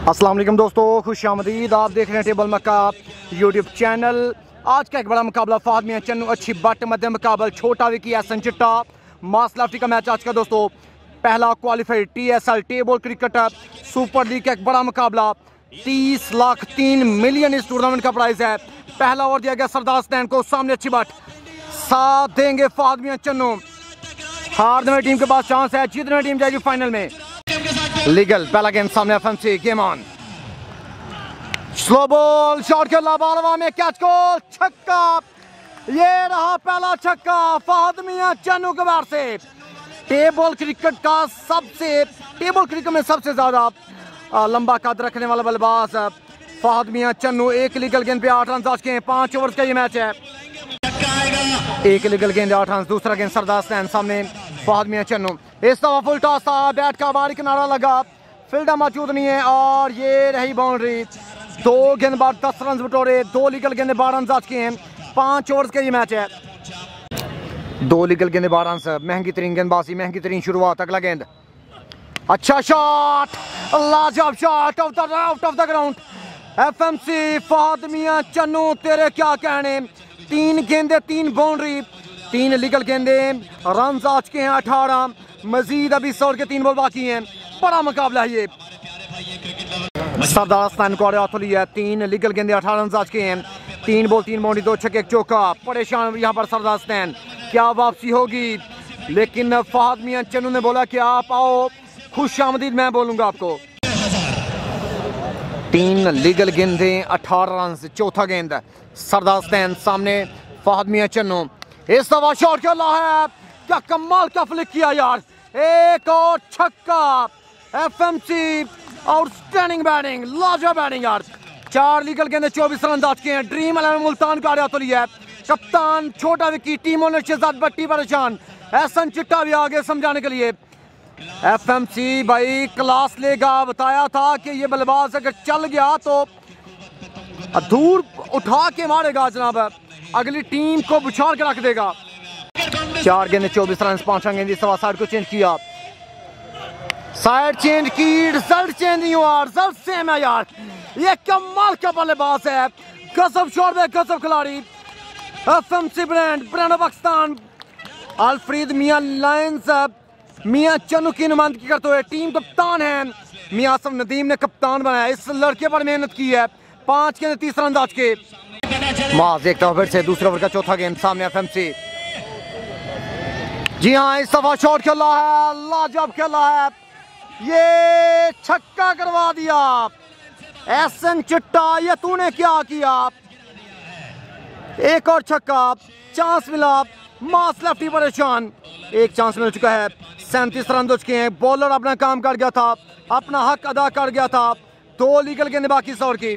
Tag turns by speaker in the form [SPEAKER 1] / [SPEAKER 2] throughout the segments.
[SPEAKER 1] अस्सलाम वालेकुम दोस्तों, खुश आमदीद। आप देख रहे हैं टेबल मक्का यूट्यूब चैनल। आज का एक बड़ा मुकाबला फहद मियां चन्नू अच्छी बट मध्य मुकाबला छोटा विकी एहसन चिट्टा मास लाफ्टी का मैच आज का दोस्तों। पहला qualified TSL table cricket super league का एक बड़ा मुकाबला। 30 लाख 3 मिलियन इस टूर्नामेंट का प्राइस है। पहला ओवर दिया गया सरदार स्टैंड को, सामने अच्छी बट साथ देंगे फहद मियां चन्नू। हारने वाली टीम के पास चांस है, जीतने वाली टीम जाएगी फाइनल में। लीगल पहला गेंद सामने FMC game on. Slow ball shot खेला बालवा में, कैच को छक्का। ये रहा पहला छक्का फहद मियां चन्नू के बार से। टेबल क्रिकेट में सबसे ज्यादा लंबा कद रखने वाला बल्लेबाज फहद मियां चन्नू। एक लीगल गेंद पे 8 रन आज के हैं। 5 ओवर का ये मैच है। एक लीगल गेंद 8 रन। दूसरा गेंद सरदार स्टैंड सामने फहद मियां चन्नू। इस दफा फुल टॉस था, बैट का बाहरी किनारा लगा, फील्डर मौजूद नहीं है और ये रही बाउंड्री। 2 गेंदबाज 10 रन बटोरे। 2 लीगल गेंदे 12 रन आज के हैं। 5 ओवर का ये मैच है। 2 लीगल गेंदे 12 रन। महंगी तरीन गेंदबाजी, महंगी तरीन शुरुआत। अगला गेंद अच्छा शॉट, लाजवाब shot out of the ground. FMC Fahad Mian Channu तेरे क्या कहने। 3 गेंदे 3 बाउंड्री, 3 लीगल गेंदे, रन आज के हैं 18। मजीद अभी 100 के 3 बॉल बाकी हैं। बड़ा मुकाबला है ये। सरदार स्टैंड को है। 3 लीगल गेंदे 18 रन आज के हैं। 3 बॉल 3 बाउंड्री, 2 छक्के 1 चौका। परेशान यहाँ पर सरदार स्टैंड, क्या वापसी होगी। लेकिन फहद मियां चन्नू ने बोला कि आप आओ, खुश आमदीद मैं बोलूंगा आपको। 3 लीगल गेंदे 18 रन। चौथा गेंद सरदार स्टैंड सामने फहद मियां चन्नू। इस दफा शॉट खेला है, क्या कमाल का फ्लिक किया यार। एक और छक्का। FMC आउटस्टैंडिंग बैटिंग, लाजवाब बैटिंग यार। 4 लीगल गेंदे 24 रन आज के हैं। ड्रीम 11 मुल्तान का तो लिया है कप्तान छोटा विकी। टीम ओनर शहजाद भट्टी परेशान, एहसन चिट्टा भी आगे समझाने के लिए। FMC भाई क्लास लेगा, बताया था कि ये बल्लेबाज अगर चल गया तो दूर उठा के मारेगा जनाब, अगली टीम को बुछाड़ के रख देगा। 4 गेंदे 24 रन। 5 गेंद सवा साइड को चेंज किया, साइड चेंज की, रिजल्ट चेंज नहीं हुआ, रिजल्ट सेम है यार। ये कमाल का बल्लेबाज है, गजब शॉट है, गजब खिलाड़ी। FMC brand of Pakistan Alfreed Mian lions Mian Channu की नुमाइंदगी करते हुए टीम कप्तान है। मियां आसम नदीम ने कप्तान बनाया, इस लड़के पर मेहनत की है। 5 गेंदे 30 रन आज के। माज एक फिर से दूसरे ओवर का चौथा गेंद सामने FMC। जी हाँ, इस दफा शॉट खेला है, लाजवाब खेला है, ये छक्का करवा दिया। एहसन चिट्टा ये तूने क्या किया। एक और छक्का, चांस मिला। मास लेफ्टी परेशान। एक चांस मिल चुका है। 37 रन हो चुके हैं। बॉलर अपना काम कर गया था, अपना हक अदा कर गया था। 2 लीगल गेंदे बाकी 100 की।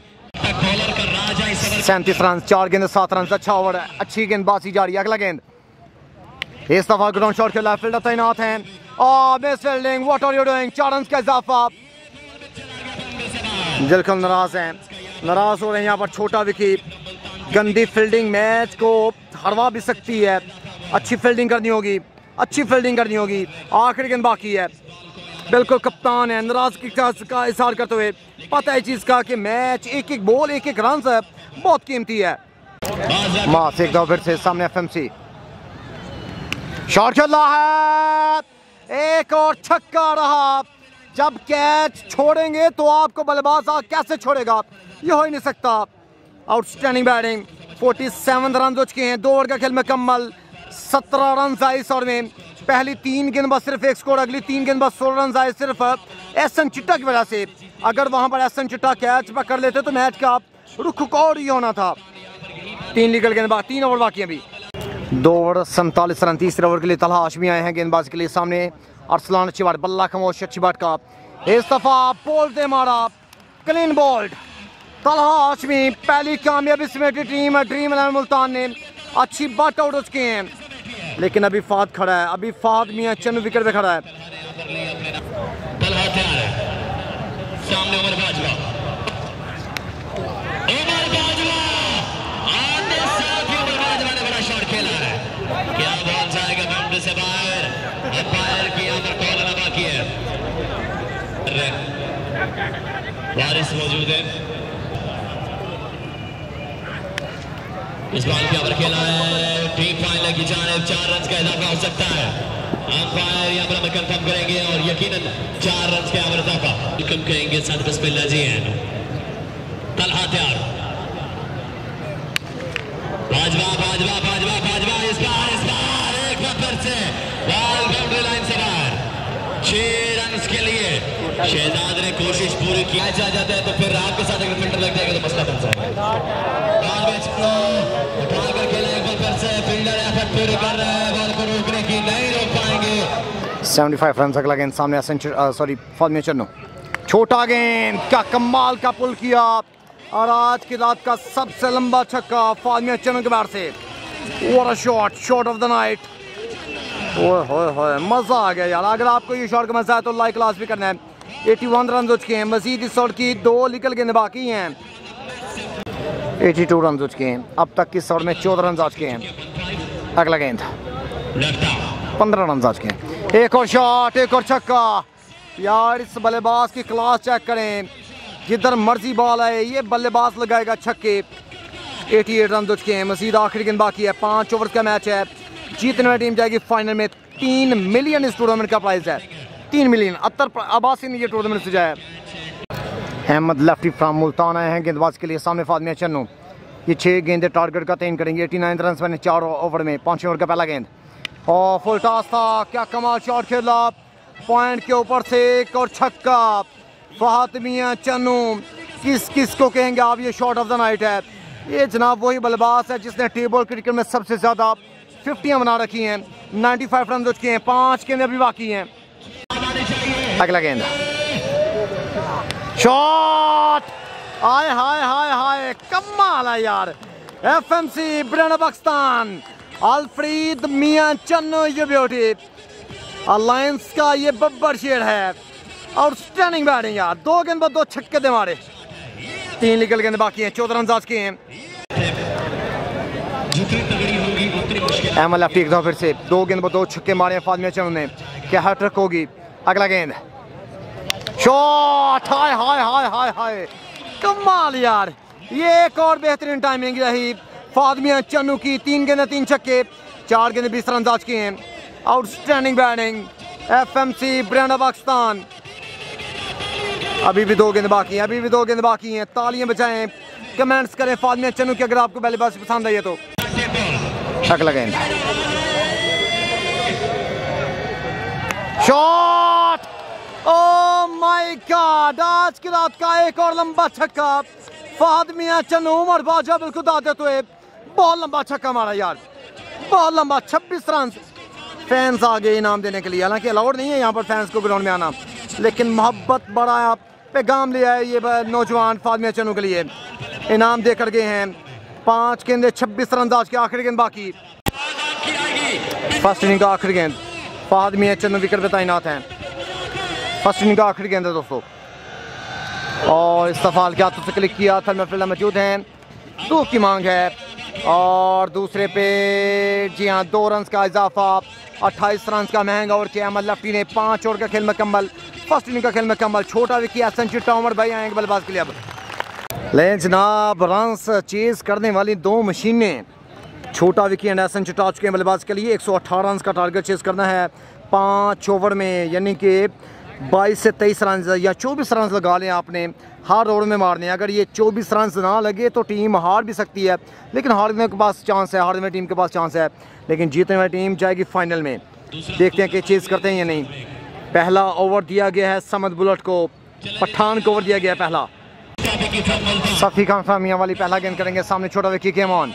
[SPEAKER 1] 37 रन, 4 गेंदे 7 रन। अच्छा ओवर है, अच्छी गेंदबाजी जारी। अगला गेंद इस दफा ग्राउंड शॉट खेला, फील्डर तैनात हैं। Miss fielding, what are you doing. 4 run का इजाफा। बिल्कुल नाराज हैं, नाराज हो रहे हैं यहाँ पर छोटा विकी। गंदी फील्डिंग मैच को हरवा भी सकती है। अच्छी फील्डिंग करनी होगी, अच्छी फील्डिंग करनी होगी। आखिरी गेंद बाकी है। बिल्कुल कप्तान है, नाराजगी का इजहार करते हुए। पता है चीज का कि मैच एक एक बॉल एक एक रन बहुत कीमती है। मास एक दफा फिर से सामने FMC शॉट खेला है, एक और छक्का रहा। जब कैच छोड़ेंगे तो आपको बल्लेबाज कैसे छोड़ेगा, ये हो ही नहीं सकता। Outstanding batting. 47 रन हो चुके हैं। 2 ओवर का खेल मुकम्मल। 17 रन आए इस ओवर में। पहली 3 गेंदबाज सिर्फ 1 स्कोर, अगली 3 गेंदबाज 16 रन आए सिर्फ एहसन चिट्टा की वजह से। अगर वहां पर एहसन चिट्टा कैच पकड़ लेते तो मैच का रुख और ही होना था। 3 लीगल गेंदबाज, 3 ओवर बाकी अभी। 2 ओवर 47 रन। तीसरे ओवर के लिए तलहा हाशमी आए हैं गेंदबाज के लिए। सामने अरसलान अच्छी बात, बल्ला खमोश अच्छी बात का। इस दफा बोल्ड दे मारा, क्लीन बोल्ड। तलहा हाशमी पहली कामयाबी समेटी टीम ड्रीम 11 मुल्तान ने। अच्छी बात आउट हो चुके हैं, लेकिन अभी फहद खड़ा है। अभी फहद मियां चन्नू विकेट पे खड़ा है।
[SPEAKER 2] सामने उमर बाजवा, ने बड़ा शॉट खेला है। क्या बॉल जाएगा बाउंड्री से बाहर। अंपायर की यहाँ पर कॉल आना बाकी है। वारिस मौजूद है। इस बॉल के ऊपर खेला है टीम फाइनल की जानिब, 4 रन का इजाफा हो सकता है। अंपायर यहाँ पर हमें कंफर्म करेंगे और यकीनन 4 रन के ऊपर इजाफा वेलकम करेंगे। साथ बिस्मिल्लाह जी हैं तलहा तैयार, बाजवा बाजवा बाजवा बाजवा, इस बार एक बार फिर से बॉल बाउंड्री लाइन से बाहर। 6 रन के लिए शहजाद ने कोशिश पूरी की, जा जाता है तो फिर आपके साथ अगर फिल्टर लग जाएगा तो मसला बन जाएगा। उठाकर खेला एक बार फिर से, फील्डर एफर्ट पूरी कर रहा है, बॉल को रोकने की नहीं रोक पाएंगे।
[SPEAKER 1] 75 रन अगला गेंद सामने फादमिया चन्नू, छोटा गेंद, क्या कमाल का पुल किया और आज की रात का सबसे लंबा छक्का फादमिया चन्नू के बाहर से। What a shot, shot of the night. ओए होए होए, मजा आ गया यार। अगर आपको ये शॉट का मजा है तो लाइक क्लास भी करना है। 81 रन हो चुके हैं, मजीद इस शॉट की 2 निकल गेंद बाकी हैं। 82 रन हो चुके हैं, अब तक की शॉट में 14 रन आ चुके हैं। अगला गेंद 15 रन आ चुके हैं। एक और शॉट, एक और छक्का। यार इस बल्लेबाज की क्लास चेक करें, जिधर मर्जी बॉल आए ये बल्लेबाज लगाएगा छक्के। 88 रन हो चुके हैं, मजीद आखिरी गेंद बाकी है। 5 ओवर का मैच है, जीतने वाली टीम जाएगी फाइनल में। 3 मिलियन इस टूर्नामेंट का प्राइस है, 3 मिलियन। अत्तर अब्बासी ने ये टूर्नामेंट सजाया है। अहमद लेफ्टी फ्राम मुल्तान आए हैं गेंदबाज के लिए। सामने फादमिया चन्नू, ये 6 गेंदे टारगेट का तयन करेंगे। 89 रन मैंने 4 ओवर में, 5 ओवर का पहला गेंद और फुल टॉस था। क्या कमाल शॉट खेला, पॉइंट के ऊपर से एक और छक्का। फादमिया चन्नू, किस को कहेंगे आप, ये शॉट ऑफ द नाइट है। ये जनाब वही बल्लेबाज है जिसने टेबल क्रिकेट में सबसे ज़्यादा 50 बना रखी हैं। 95 रन हो चुके हैं, 5 गेंद अभी बाकी हैं। अगला गेंद शॉट, हाय हाय हाय हाय, कमाल है यार। एफएमसी ब्रांड पाकिस्तान, अल्फ्रीद मियां चन्नू, ये ब्यूटी अलायंस का ये बब्बर शेर है। आउटस्टैंडिंग बैटिंग यार, 2 गेंद पर 2 छक्के दे मारे। 3 निकल गेंद बाकी हैं, 14 रन आज के हैं। अहमद लेफ्टी एक दफा फिर से 2 गेंद पर 2 छक्के मारे हैं फादमिया चन्नू ने। क्या हैट्रिक होगी? अगला गेंद शॉट, हाय हाय हाय हाय हाय, कमाल यार। ये एक और बेहतरीन टाइमिंग रही फादमिया चन्नू की। 3 गेंद 3 छक्के, 4 गेंद 20 रन आज के हैं। Outstanding batting FMC brand Pakistan. अभी भी 2 गेंद बाकी हैं, अभी भी 2 गेंद बाकी हैं। तालियां बजाएं, कमेंट्स करें फादमिया चन्नू की अगर आपको बल्लेबाजी पसंद आई है तो। अगला गेंद शॉट, ओ माय गॉड, आज की रात का एक और लंबा छक्का। फादमिया चन्नू उमर बाजा बिल्कुल दाते हुए बहुत लंबा छक्का मारा यार, बहुत लंबा। 26 रन। फैंस आ गए इनाम देने के लिए, हालांकि अलाउड नहीं है यहाँ पर फैंस को ग्राउंड में आना, लेकिन मोहब्बत बड़ा पैगाम लिया है ये नौजवान फादमिया चन्नू के लिए। इनाम देकर गए हैं। 5 गेंदे 26 रन आज के, आखिरी गेंद बाकी। फर्स्ट इनिंग का आखिरी गेंद, फादमिया चन्नू विकेट पे तैनात हैं। फर्स्ट इनिंग का आखिरी गेंद है दोस्तों, और इस्तफाल के हाथों से क्लिक किया। थर्मल फील्डर मौजूद हैं, 2 की मांग है और दूसरे पे जी हाँ 2 रन का इजाफा। 28 रन का महंगा ओवर किया। अहमद लेफ्टी ने 5 ओवर का खेल मुकम्मल, फर्स्ट इनिंग का खेल मुकम्मल। छोटा विकी एहसन चिट्टा उमर भाई आएंगे बल्लेबाज के लिए। अब ले जनाब, रन्स चेज करने वाली 2 मशीनें छोटा विकी एंड एहसन चिट्टा आ चुके हैं बल्लेबाज के लिए। 118 रन का टारगेट चेज करना है 5 ओवर में, यानी कि 22 से 23 रन या 24 रन लगा लें आपने हर ओवर में मारने। अगर ये 24 रन ना लगे तो टीम हार भी सकती है, लेकिन हारने के पास चांस है, हारने वाली टीम के पास चांस है, लेकिन जीतने वाली टीम जाएगी फाइनल में। देखते हैं कि चेज करते हैं या नहीं। पहला ओवर दिया गया है समद बुलेट को, पठान को ओवर दिया गया है पहला। सफी खान फामिया वाली पहला गेंद करेंगे। सामने छोटा Vicky came on,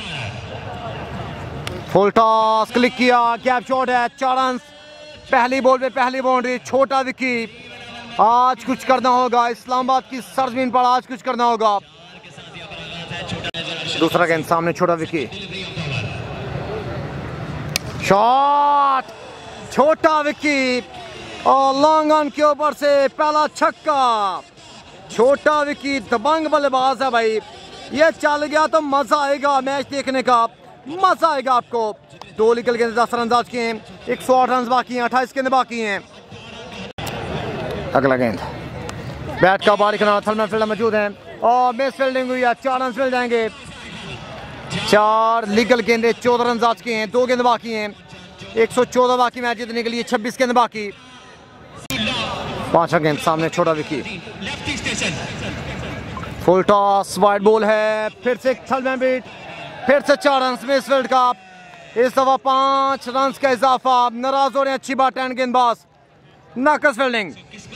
[SPEAKER 1] full toss click किया, गैप शॉट है, 4 रन। पहली बॉल पे पहली बाउंड्री। छोटा विकी, आज कुछ करना होगा इस्लामाबाद की सरजमीन पर, आज कुछ करना होगा। दूसरा गेंद सामने छोटा विकी, शॉट, छोटा विकी और लॉन्ग ऑन के ऊपर से पहला छक्का। छोटा विकी दबंग बल्लेबाज है भाई, ये चल गया तो मजा आएगा मैच देखने का, मजा आएगा आपको। 2 निकल गेंद 10 रन आज के हैं, 108 रन बाकी हैं, 28 गेंद बाकी हैं। अगला गेंद बैट का बारिक थलमैन फील्डर मौजूद हैं और मिस फील्डिंग हुई है, 4 रन मिल जाएंगे। 4 लीगल गेंदे, 14 रन आज के हैं, 2 गेंद बाकी हैं, 114 बाकी मैच जीतने के लिए, 26 गेंद बाकी। 5वां गेंद सामने छोटा Vicky, full toss, wide ball है, फिर से थलमैन बीट, फिर से 4 रन मिस फील्ड का। इस दफा 5 रन का इजाफा, नाराज हो रहे हैं अच्छी बात एंड गेंदबाज, नाकस फील्डिंग।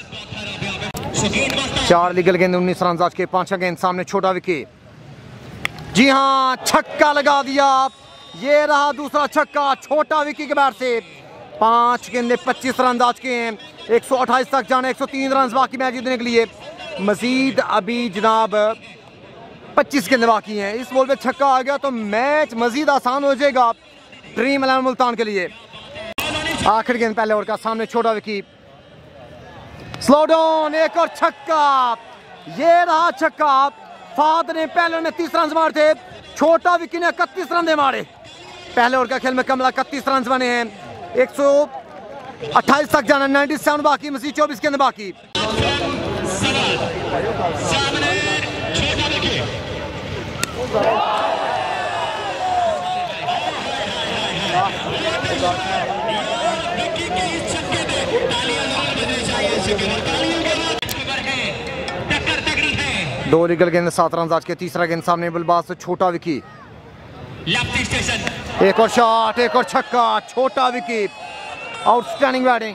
[SPEAKER 1] 4 लीगल गेंद, 19 रन आज के। 5वां गेंद सामने छोटा विकी, जी हाँ छक्का लगा दिया, ये रहा दूसरा छक्का छोटा विकी के बैट से। 5 गेंदे 25 रन आज के हैं, 128 तक जाना, 103 रन बाकी मैच जीतने के लिए। मजीद अभी जनाब 25 गेंदे बाकी हैं, इस बॉल पे छक्का आ गया तो मैच मजीद आसान हो जाएगा ड्रीम 11 मुल्तान के लिए। आखिरी गेंद पहले ओवर का, सामने छोटा विकी, स्लो डाउन, एक और छक्का, ये रहा छक्का। फाद ने पहले 29 रन मारे थे, छोटा विकी ने 31 रन मारे। पहले ओवर का खेल में कमला 31 रन बने हैं, 128 तक जाना, 97 बाकी, मजीद 24 गेंद बाकी। दो लीगल गेंद, 7 रन आज के। तीसरा गेंद सामने बल्लेबाज से छोटा विकी, एक और शॉट, एक और छक्का, छोटा विकी, आउटस्टैंडिंग बैटिंग।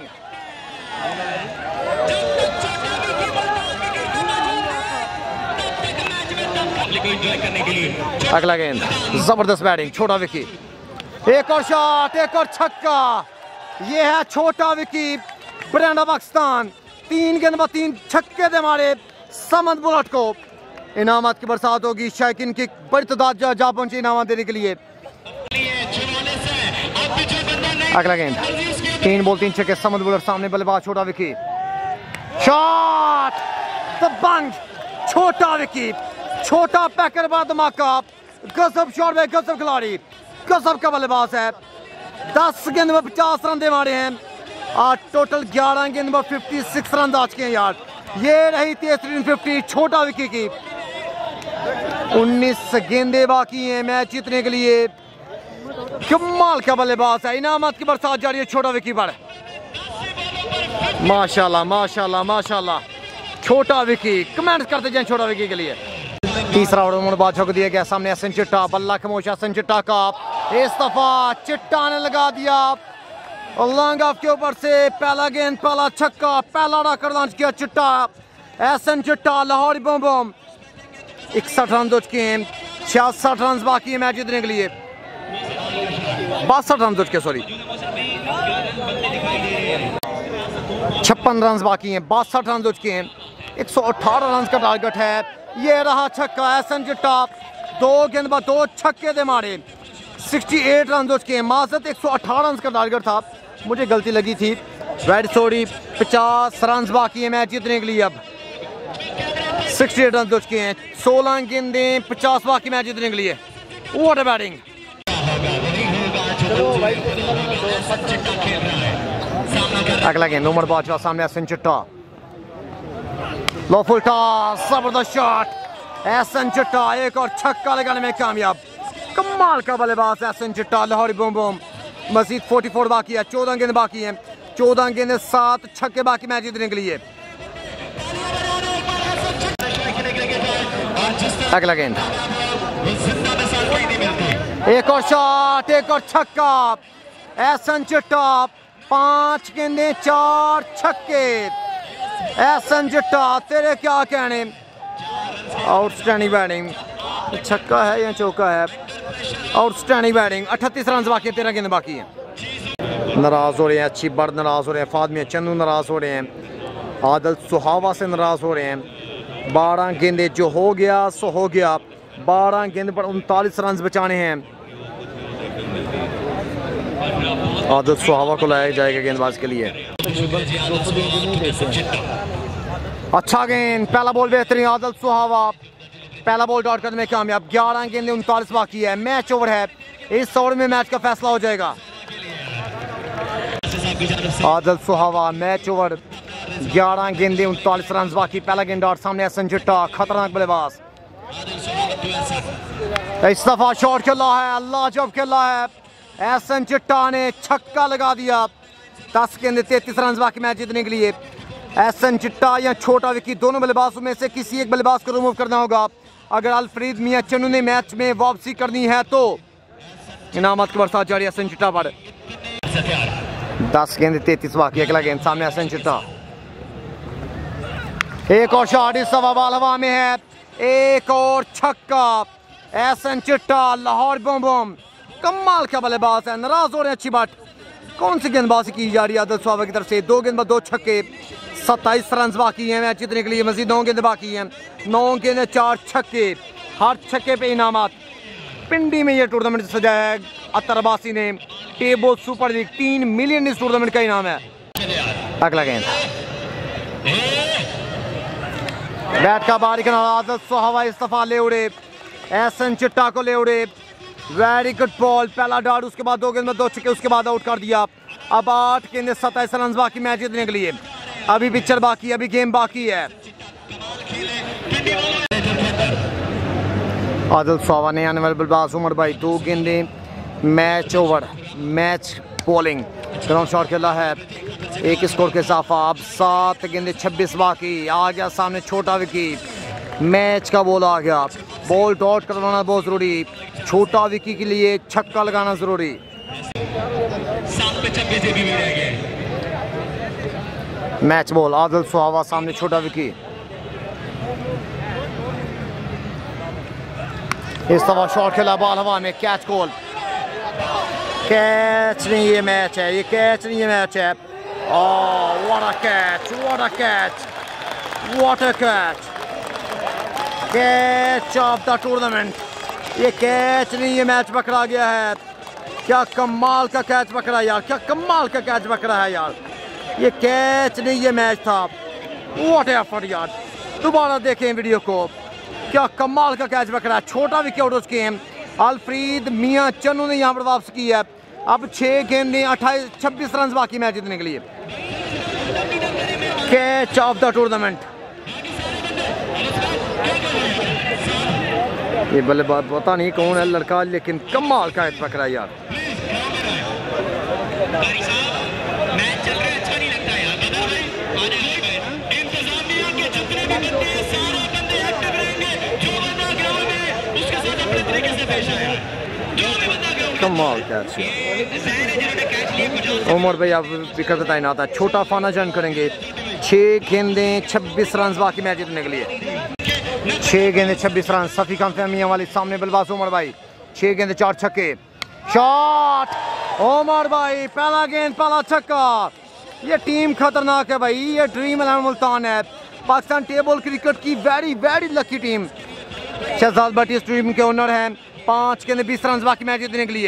[SPEAKER 1] अगला गेंद, जबरदस्त बैटिंग, छोटा विकी, एक और शॉट, एक और छक्का, ये है छोटा विकी, ब्रांड पाकिस्तान। 3 गेंद में 3 छक्के दे मारे समद बुलेट को। इनामत की बरसात होगी, शायकीन की बड़ी तादाद जा पहुंची इनामत देने के लिए। अगला गेंद, 3 बॉल 3 छक्के, समद बुलेट सामने बल्लेबाज छोटा विकी, शॉट, द बंग, छोटा विकी, छोटा पैकर बाद धमाका, गजब शॉट में गजब खिलाड़ी, गजब का बल्लेबाज है। 10 गेंद में 50 रन दे मारे हैं और टोटल 11 गेंद में 56 रन आज के हैं यार। ये रही 350 छोटा विकी की। 19 गेंदे बाकी हैं मैच जीतने के लिए। कमाल का बल्लेबाज है, इनामत की बरसात जारी है छोटा विकी पर। माशाल्लाह माशाल्लाह माशाल्लाह, छोटा विकी, कमेंट करते जाएं छोटा विकी के लिए। तीसरा ओवर बादशाह को दिया गया, सामने हसन चिट्टा, बल्ला खमोश हसन चिट्टा का, इस दफा चिट्टा ने लगा दिया लॉन्ग ऑफ के ऊपर से। पहला गेंद, पहला छक्का, पहला डाकर लॉन्च किया चिट्टा, हसन चिट्टा, लाहौरी बम बम। 61 रन हो चुके हैं, 66 रन बाकी है मैच जीतने के लिए। 62 रन हो चुके, सॉरी 56 रन बाकी हैं, 62 रन हो चुके हैं, 118 रन का टारगेट है। ये रहा छक्का, हसन चिट्टा, 2 गेंद बाद 2 छक्के दे मारे, 68 रन हो चुके हैं। माजत 118 रन का टारगेट था, मुझे गलती लगी थी, वेरी सॉरी। 50 रन बाकी है मैच जीतने के लिए। अब 68 रन हो चुके हैं, 16 गेंदें, 50 बाकी मैच जीतने के लिए। What a batting. अगला गेंद, उमर बादशाह सामने Hasan Chitta, low full toss, जबरदस्त शॉट, हसन चिट्टा, एक और छक्का लगाने में कामयाब। कमाल का बल्लेबाज हसन चिट्टा, लाहौरी बूम बूम। मजीद 44 बाकी है, 14 गेंद बाकी हैं, 14 गेंद 7 छक्के बाकी मैच जीतने के लिए। अगला गेंद, एक और शॉट, एक और छक्का, हसन चिट्टा, 5 गेंदें 4 छक्के। हसन चिट्टा, तेरे क्या कहने, आउटस्टैंडिंग बैटिंग, छक्का है या चौका है, आउटस्टैंडिंग बैटिंग। 38 रन बाकी है, 13 गेंद बाकी हैं। नाराज हो रहे हैं, अच्छी बर्ड नाराज हो रहे हैं, फादमिया चंदू नाराज हो रहे हैं, आदल सुहावा से नाराज हो रहे हैं। 12 गेंदे, जो हो गया सो हो गया, 12 गेंद पर 39 रन बचाने हैं। आदल सुहावा को लाया जाएगा गेंदबाज के लिए। अच्छा गेंद, पहला बॉल बेहतरीन, आदल सुहावा पहला बॉल डॉट करने में कामयाब। 11 गेंदे 39 बाकी है, मैच ओवर है, इस ओवर में मैच का फैसला हो जाएगा। आदल सुहावा, मैच ओवर, 11 गेंदे 39 रन बाकी। पहला गेंद और सामने एहसन चिट्टा, खतरनाक बल्लेबाज। इस दफा शॉट खेला है, लाजवाब खेला है। एहसन चिट्टा ने छक्का लगा दिया। 10 गेंदे 33 रन बाकी मैच जीतने के लिए। एहसन चिट्टा या छोटा विकी दोनों बल्लेबाजों में से किसी एक बल्लेबाज को रिमूव करना होगा अगर अल्फ्रेड मियां चन्नू ने मैच में वापसी करनी है तो। इनामत के बरसात जारी एहसन चिट्टा पर। 10 गेंदे 33 बाकी। अगला गेंद सामने एहसन चिट्टा, एक और शॉट। इस दफा बॉल हवा में है, एक और छक्का। एहसन चिट्टा, लाहौर बम बम, कमाल का बल्लेबाज है। नाराज हो रहे हैं, अच्छी बात। कौन सी गेंदबाजी की जा रही है आदिल सुहावा की तरफ से? 2 गेंद 2 छक्के, 27 रन बाकी हैं मैच जीतने के लिए। मजीद 9 गेंद बाकी हैं, 9 गेंद 4 छक्के। हर छक्के पे इनामत। पिंडी में ये टूर्नामेंट सजाया है अतर अब्बासी ने। टेबल सुपर लीग 3 मिलियन इस टूर्नामेंट का इनाम है। अगला गेंद बैट का बारी का आदिल सुहावा इस दफा ले उड़े, एहसन चिट्टा को ले उड़े। वेरी गुड बॉल, पहला डॉट। उसके बाद 2 गेंद 2 छक्के, उसके बाद आउट कर दिया। अब 8 गेंद 27 रन बाकी मैच जीतने के लिए। अभी पिक्चर बाकी, अभी गेम बाकी है। आदिल सुहावा ने आने वाले बल्लेबाज उमर भाई 2 गेंदे match over, match bowling. Ground shot खेला है, 1 स्कोर के इजाफा। अब 7 गेंदे 26 बाकी। आ गया सामने छोटा विकी, मैच का बॉल आ गया। बॉल डॉट करवाना बहुत जरूरी, छोटा विकी के लिए छक्का लगाना जरूरी। मैच बॉल, आदिल सुहावा सामने छोटा विकी। इस दफा शॉट खेला, बॉल हवा में, कैच गोल। कैच नहीं, ये मैच है, ये कैच नहीं, ये मैच है। Oh what a catch, what a catch, what a catch. Catch of the tournament. ये कैच नहीं, ये मैच पकड़ा गया है। क्या कमाल का कैच पकड़ा यार, क्या कमाल का कैच पकड़ा है यार। ये कैच नहीं, ये मैच था। व्हाट एफर्ट यार, दोबारा देखें वीडियो को। क्या कमाल का कैच पकड़ा है। छोटा विकेट उस गेम। अल्फ्रेड मियां चन्नू ने यहाँ पर वापस की है। अब 6 गेंदें 26 रन बाकी मैच जीतने के लिए। Catch of the tournament. ये बल्लेबाज पता नहीं कौन है लड़का, लेकिन कमाल का कैच पकड़ा यार। कमाल कैच। उमर भाई आप विकेट तैनात है। छोटा फाना जन करेंगे। 6 गेंदें 26 रन बाकी मैच जीतने के लिए। 6 गेंदे 26 रन। सफी खान फहमिया वाली सामने बल्लेबाज उमर भाई। 6 गेंदे 4 छक्के। शॉट उमर भाई, पहला गेंद पहला छक्का। ये टीम खतरनाक है भाई, ये ड्रीम 11 मुल्तान है, पाकिस्तान टेबल क्रिकेट की very very lucky team. Shahzad Bhatt इस टीम के ओनर हैं। 5 गेंदे 20 रन बाकी मैच जीतने के लिए।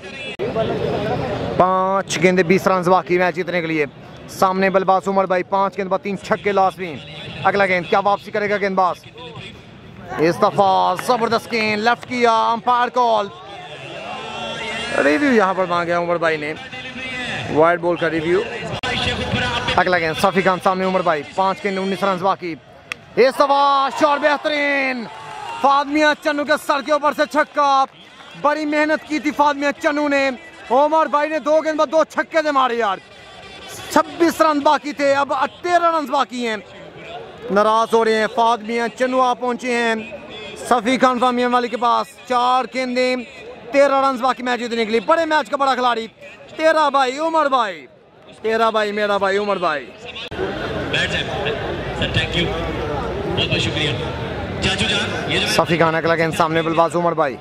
[SPEAKER 1] 5 गेंदे 20 रन बाकी मैच जीतने के लिए। सामने बल्लेबाज उमर भाई। 5 गेंद 3 छक्के लास्ट में। अगला गेंद, क्या वापसी करेगा गेंदबाज? इस दफा जबरदस्त गेंद, लेफ्ट किया, अंपायर कॉल। रिव्यू यहाँ पर मांगा उमर भाई ने, वाइड बॉल का रिव्यू। अगला गेंद सफी खान सामने उमर भाई। 5 गेंद 19 रन बाकी। इस दफा शॉट बेहतरीन, फहद मियां चन्नू के सर के ऊपर से छक्का। बड़ी मेहनत की थी फहद मियां चन्नू ने। उमर भाई ने 2 गेंद 2 छक्के दे मारे यार। 26 रन बाकी थे, अब 13 रन बाकी हैं। नाराज हो रहे हैं फहद मियां चन्नू। आप पहुंचे हैं सफी खान फामिया वाली के पास। 4 गेंदे 13 रन बाकी मैच जीतने के लिए। बड़े मैच का बड़ा खिलाड़ी तेरा भाई उमर भाई, तेरा भाई मेरा भाई उमर भाई। सफी खान अगला गेंद सामने बल्लेबाज उमर भाई।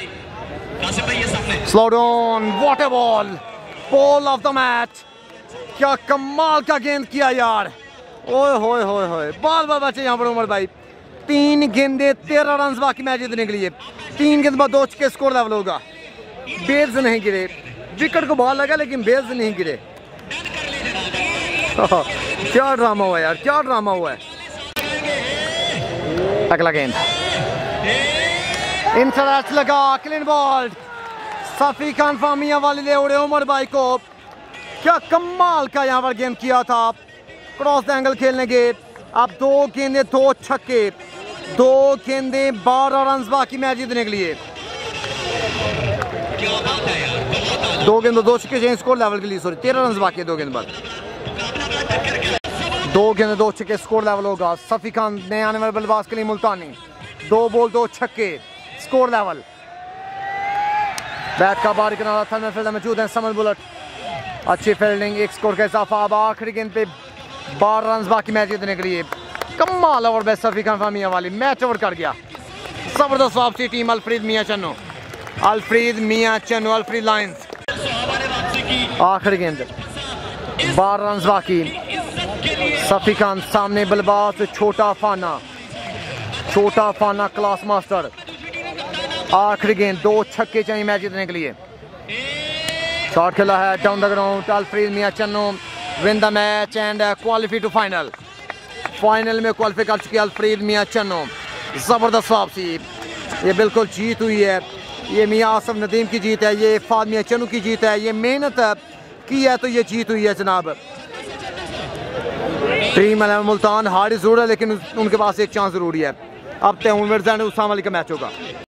[SPEAKER 1] Slow down, what a ball, ball of the match. क्या कमाल का गेंद किया यार। ओए होए होए होए, बाल बाल बचे यहाँ पर उमर भाई। 3 गेंदे 13 रन बाकी मैच जीतने के लिए। 3 गेंद 2 छक्के स्कोर लेवल होगा। बेल्स नहीं गिरे, विकेट को बॉल लगा लेकिन बेल्स नहीं गिरे। क्या ड्रामा हुआ यार, क्या ड्रामा हुआ है। अगला गेंद इंटरनेट लगा, क्लीन बॉल। सफी खान फामिया वाले ले उड़े उमर भाई को। क्या कमाल का यहाँ पर गेंद किया था। क्रॉस एंगल खेलेंगे। अब 2 गेंदें 2 छक्के, 2 गेंदें 12 रन बाकी मैच जीतने के लिए। 2 गेंदों 2 छक्के चाहिए स्कोर लेवल के लिए, सॉरी 13 रन बाकी है 2 गेंद बाद। 2 गेंदें 2 छक्के स्कोर लेवल होगा। सफी खान नए आने वाले बल्लेबाज के लिए मुल्तानी, 2 बॉल 2 छक्के स्कोर लेवल। बैट का बाहरी किनारा थर्ड फील्डर मौजूद है समल बुलेट, अच्छी फील्डिंग, 1 स्कोर का इजाफा। अब आखिरी गेंद पे 12 रन बाकी मैच जीतने के लिए। कमाल ओवर बेस्ट सफी खान फामिया वाली मैच ओवर कर गया। जबरदस्त वापसी टीम अल्फ्रेड मियां चन्नू, अल्फ्रेड मियां चन्नू, अल्फ्रेड लायंस। आखिरी गेंद 12 रन बाकी। सफी खान सामने बल्लेबाज छोटा फाना, छोटा फाना क्लास मास्टर। आखिरी गेंद 2 छक्के चाहिए मैच जीतने के लिए। शॉट खेला है down the ground. Alfred Mian Channu win the match and qualify to final. Final में क्वालिफाई कर चुकी है अल्फ्रेड मियां चन्नू। जबरदस्त वापसी, ये बिल्कुल जीत हुई है। ये मियां आसिफ नदीम की जीत है, ये फहद मियां चन्नू की जीत है। ये मेहनत की है तो ये जीत हुई है जनाब। टीम मुल्तान हारी जरूर है लेकिन उनके पास एक चांस जरूरी है। अब तय उसामा अली का मैच होगा।